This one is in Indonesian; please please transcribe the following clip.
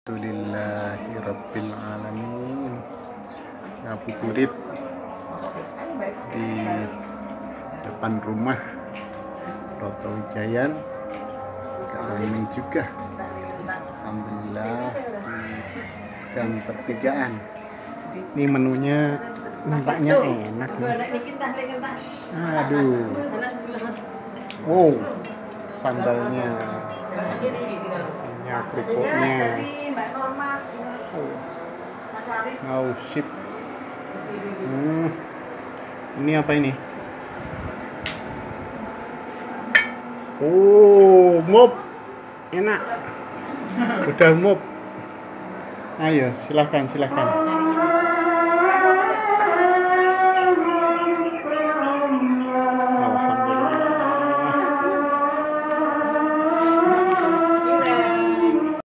Alhamdulillahirabbil alamin. Ngabuburit di depan rumah Roto Wijayan, ramai juga. Alhamdulillah di gang pertigaan. Ini menunya nampaknya enak nih. Aduh, wow, sambalnya, kerupuknya. Oh sip. Ini apa ini? Oh, mop. Enak. Udah mop. Ayo, silakan.